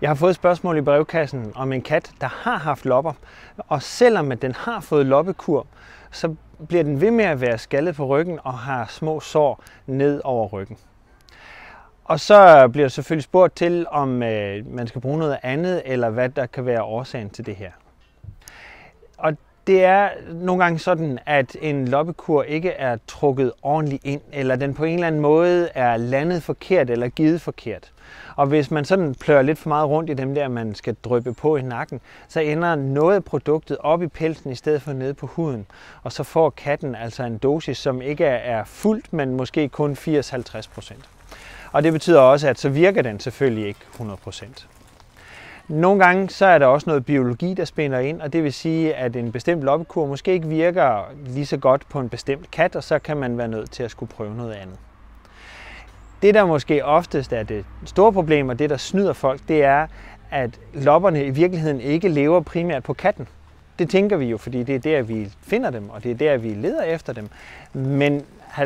Jeg har fået et spørgsmål i brevkassen om en kat, der har haft lopper, og selvom den har fået loppekur, så bliver den ved med at være skaldet på ryggen og har små sår ned over ryggen. Og så bliver der selvfølgelig spurgt til, om man skal bruge noget andet, eller hvad der kan være årsagen til det her. Og det er nogle gange sådan, at en loppekur ikke er trukket ordentligt ind, eller den på en eller anden måde er landet forkert eller givet forkert. Og hvis man sådan plører lidt for meget rundt i dem der, man skal dryppe på i nakken, så ender noget af produktet op i pelsen i stedet for nede på huden. Og så får katten altså en dosis, som ikke er fuldt, men måske kun 80-50%. Og det betyder også, at så virker den selvfølgelig ikke 100%. Nogle gange så er der også noget biologi, der spiller ind, og det vil sige, at en bestemt loppekur måske ikke virker lige så godt på en bestemt kat, og så kan man være nødt til at skulle prøve noget andet. Det, der måske oftest er det store problem, og det, der snyder folk, det er, at lopperne i virkeligheden ikke lever primært på katten. Det tænker vi jo, fordi det er der, vi finder dem, og det er der, vi leder efter dem. Men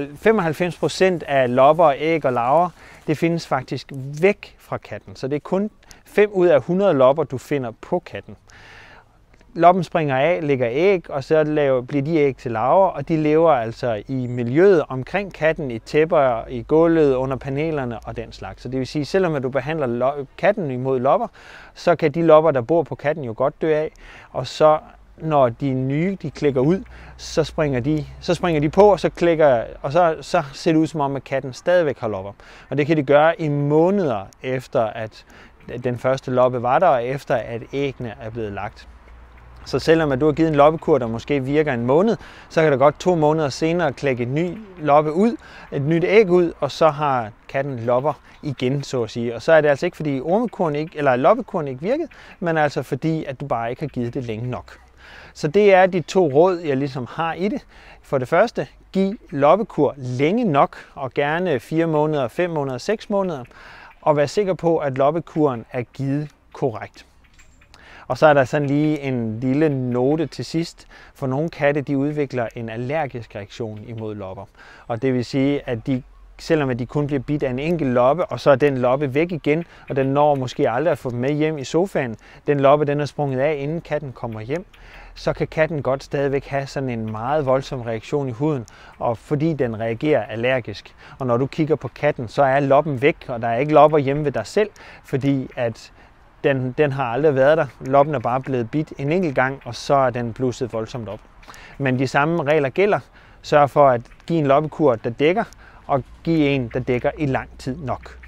95% af lopper, æg og larver, det findes faktisk væk fra katten. Så det er kun 5 ud af 100 lopper, du finder på katten. Loppen springer af, lægger æg, og så bliver de æg til larver, og de lever altså i miljøet omkring katten, i tæpper, i gulvet, under panelerne og den slags. Så det vil sige, selvom du behandler katten imod lopper, så kan de lopper, der bor på katten, jo godt dø af, og så når de nye de klikker ud, så springer de på, og så ser det ud som om, at katten stadigvæk har lopper. Og det kan de gøre i måneder efter, at den første loppe var der, og efter at æggene er blevet lagt. Så selvom at du har givet en loppekur, der måske virker en måned, så kan der godt 2 måneder senere klække et ny loppe ud, et nyt æg ud, og så har katten lopper igen, så at sige. Og så er det altså ikke, fordi loppekuren ikke virkede, men altså fordi, at du bare ikke har givet det længe nok. Så det er de 2 råd, jeg ligesom har i det. For det første, giv loppekur længe nok, og gerne 4 måneder, 5 måneder, 6 måneder, og vær sikker på, at loppekuren er givet korrekt. Og så er der sådan lige en lille note til sidst. For nogle katte, de udvikler en allergisk reaktion imod lopper. Og det vil sige, at selvom de kun bliver bidt af en enkelt loppe, og så er den loppe væk igen, og den når måske aldrig at få dem med hjem i sofaen. Den loppe, den er sprunget af, inden katten kommer hjem. Så kan katten godt stadigvæk have sådan en meget voldsom reaktion i huden, og fordi den reagerer allergisk. Og når du kigger på katten, så er loppen væk, og der er ikke lopper hjemme ved dig selv, fordi at den har aldrig været der. Loppen er bare blevet bidt en enkelt gang, og så er den blusset voldsomt op. Men de samme regler gælder. Sørg for at give en loppekur, der dækker, og give en, der dækker i lang tid nok.